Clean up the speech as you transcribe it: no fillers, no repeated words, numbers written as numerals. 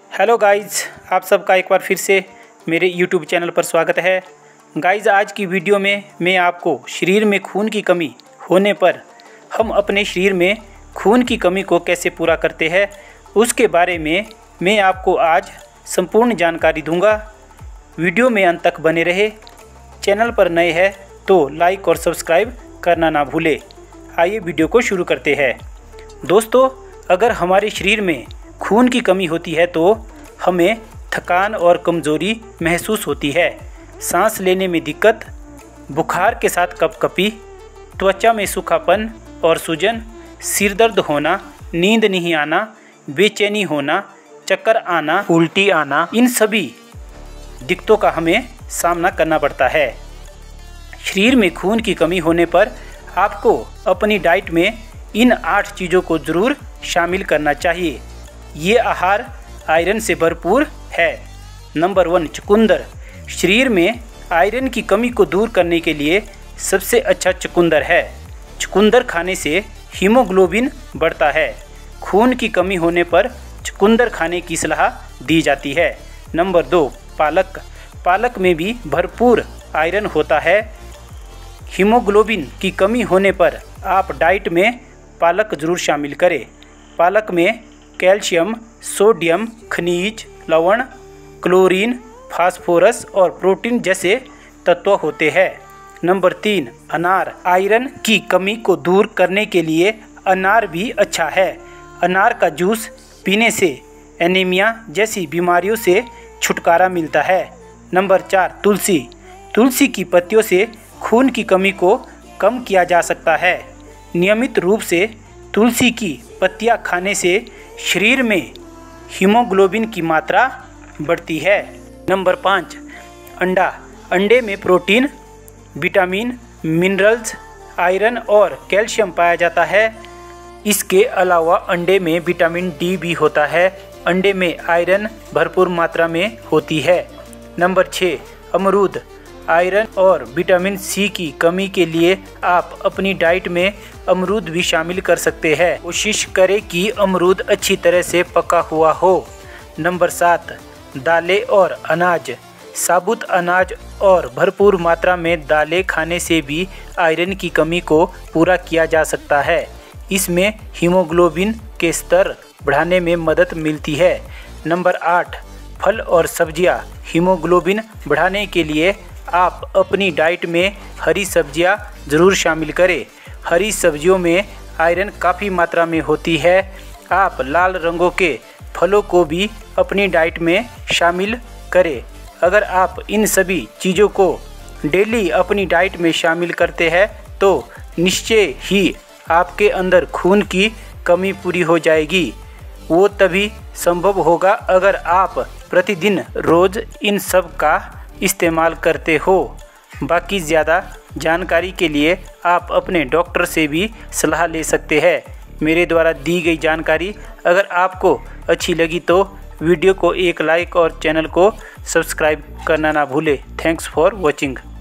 Hello guys, आप सबका एक बार फिर से मेरे यूट्यूब चैनल पर स्वागत है। गाइज़, आज की वीडियो में मैं आपको शरीर में खून की कमी होने पर हम अपने शरीर में खून की कमी को कैसे पूरा करते हैं उसके बारे में मैं आपको आज संपूर्ण जानकारी दूंगा। वीडियो में अंत तक बने रहे। चैनल पर नए हैं तो लाइक और सब्सक्राइब करना ना भूले। आइए वीडियो को शुरू करते हैं। दोस्तों, अगर हमारे शरीर में खून की कमी होती है तो हमें थकान और कमज़ोरी महसूस होती है, सांस लेने में दिक्कत, बुखार के साथ कपकपी, त्वचा में सूखापन और सूजन, सिर दर्द होना, नींद नहीं आना, बेचैनी होना, चक्कर आना, उल्टी आना, इन सभी दिक्कतों का हमें सामना करना पड़ता है। शरीर में खून की कमी होने पर आपको अपनी डाइट में इन 8 चीज़ों को ज़रूर शामिल करना चाहिए। ये आहार आयरन से भरपूर है। नंबर 1, चुकंदर। शरीर में आयरन की कमी को दूर करने के लिए सबसे अच्छा चुकंदर है। चुकंदर खाने से हीमोग्लोबिन बढ़ता है। खून की कमी होने पर चुकंदर खाने की सलाह दी जाती है। नंबर 2, पालक। पालक में भी भरपूर आयरन होता है। हीमोग्लोबिन की कमी होने पर आप डाइट में पालक ज़रूर शामिल करें। पालक में कैल्शियम, सोडियम, खनिज, लवण, क्लोरीन, फास्फोरस और प्रोटीन जैसे तत्व होते हैं। नंबर 3, अनार। आयरन की कमी को दूर करने के लिए अनार भी अच्छा है। अनार का जूस पीने से एनीमिया जैसी बीमारियों से छुटकारा मिलता है। नंबर 4, तुलसी। तुलसी की पत्तियों से खून की कमी को कम किया जा सकता है। नियमित रूप से तुलसी की पत्तियां खाने से शरीर में हीमोग्लोबिन की मात्रा बढ़ती है। नंबर 5, अंडा। अंडे में प्रोटीन, विटामिन, मिनरल्स, आयरन और कैल्शियम पाया जाता है। इसके अलावा अंडे में विटामिन डी भी होता है। अंडे में आयरन भरपूर मात्रा में होती है। नंबर 6, अमरूद। आयरन और विटामिन सी की कमी के लिए आप अपनी डाइट में अमरूद भी शामिल कर सकते हैं। कोशिश करें कि अमरूद अच्छी तरह से पका हुआ हो। नंबर 7, दालें और अनाज। साबुत अनाज और भरपूर मात्रा में दालें खाने से भी आयरन की कमी को पूरा किया जा सकता है। इसमें हीमोग्लोबिन के स्तर बढ़ाने में मदद मिलती है। नंबर 8, फल और सब्जियां। हीमोग्लोबिन बढ़ाने के लिए आप अपनी डाइट में हरी सब्जियां ज़रूर शामिल करें। हरी सब्जियों में आयरन काफ़ी मात्रा में होती है। आप लाल रंगों के फलों को भी अपनी डाइट में शामिल करें। अगर आप इन सभी चीज़ों को डेली अपनी डाइट में शामिल करते हैं तो निश्चय ही आपके अंदर खून की कमी पूरी हो जाएगी। वो तभी संभव होगा अगर आप प्रतिदिन रोज़ इन सब का इस्तेमाल करते हो। बाकी ज़्यादा जानकारी के लिए आप अपने डॉक्टर से भी सलाह ले सकते हैं। मेरे द्वारा दी गई जानकारी अगर आपको अच्छी लगी तो वीडियो को एक लाइक और चैनल को सब्सक्राइब करना ना भूलें। Thanks for watching.